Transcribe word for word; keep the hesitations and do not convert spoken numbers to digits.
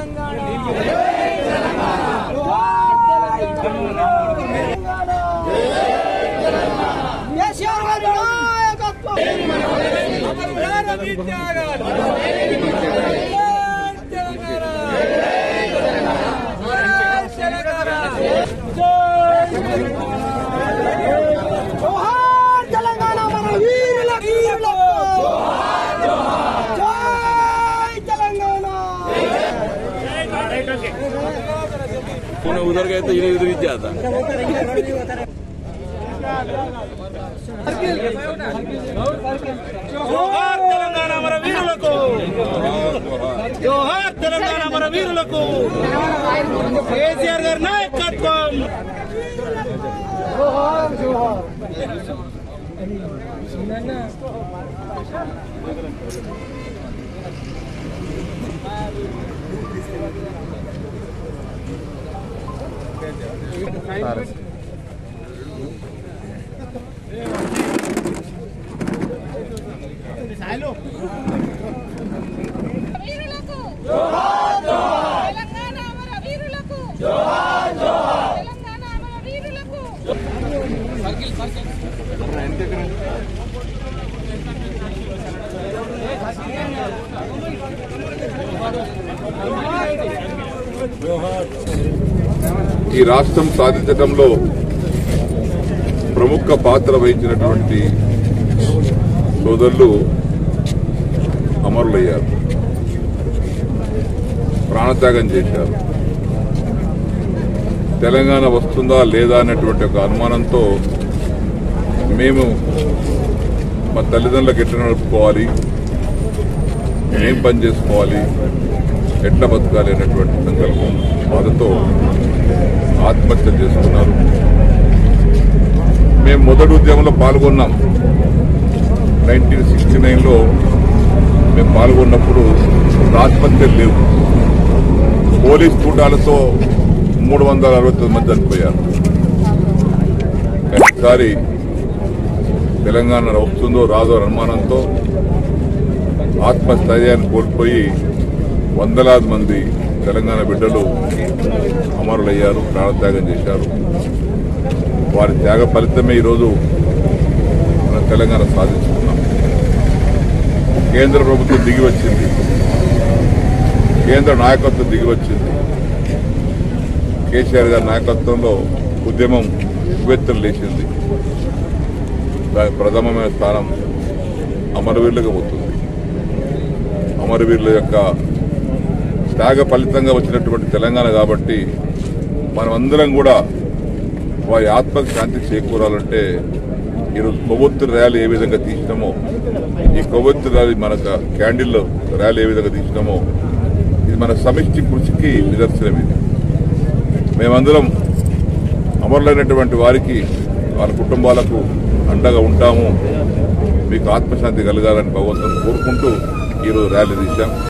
उधर गए तो इन्हें उधर ही जाता। जोहार तेलंगाना మన వీరులకు, జోహార్ తెలంగాణ మన వీరులకు, కేసీఆర్ గారి నాయకత్వం. జోహార్ జోహార్. ఈ రాష్ట్రం సాధించడంలో ప్రముఖ పాత్ర వహించినటువంటి సోదరులు అమరులయ్యారు, ప్రాణత్యాగం చేశారు. తెలంగాణ వస్తుందా లేదా అన్నటువంటి ఒక అనుమానంతో మేము మా తల్లిదండ్రులకు ఎట్లా నడుపుకోవాలి, ఏం పని చేసుకోవాలి, ఎట్లా బతకాలి అనేటువంటి సంకల్పం బాధతో ఆత్మహత్య చేసుకున్నారు. మేము మొదటి ఉద్యమంలో పాల్గొన్నాం. నైన్టీన్ సిక్స్టీ నైన్లో మేము పాల్గొన్నప్పుడు ఆత్మహత్యలు లేవు. పోలీస్ తూటాలతో మూడు వందల అరవై తొమ్మిది మంది చనిపోయారు. ఈసారి తెలంగాణ వస్తుందో రాదో అనుమానంతో ఆత్మస్థైర్యాన్ని కోల్పోయి వందలాది మంది తెలంగాణ బిడ్డలు అమరులయ్యారు, ప్రాణత్యాగం చేశారు. వారి త్యాగ ఫలితమే ఈరోజు మన తెలంగాణ సాధించుకున్నాం. కేంద్ర ప్రభుత్వం దిగి వచ్చింది, కేంద్ర నాయకత్వం దిగి వచ్చింది. కేసీఆర్ గారి నాయకత్వంలో ఉద్యమం ఉవ్వెత్తులు లేచింది. దాని ప్రథమమైన స్థానం అమరవీరులకు పోతుంది. అమరవీరుల యొక్క త్యాగ ఫలితంగా వచ్చినటువంటి తెలంగాణ కాబట్టి మనమందరం కూడా వారి ఆత్మకు శాంతి చేకూరాలంటే ఈరోజు కొవ్వొత్తుల ర్యాలీ ఏ విధంగా తీసినామో, ఈ కొవ్వొత్తుల ర్యాలీ మనకు క్యాండిల్ ర్యాలీ ఏ విధంగా తీసినామో ఇది మన సమిష్టి కృషికి నిదర్శనం. ఇది మేమందరం అమరులైనటువంటి వారికి వాళ్ళ కుటుంబాలకు అండగా ఉంటాము. మీకు ఆత్మశాంతి కలగాలని భగవంతుని కోరుకుంటూ ఈరోజు ర్యాలీ తీశాం.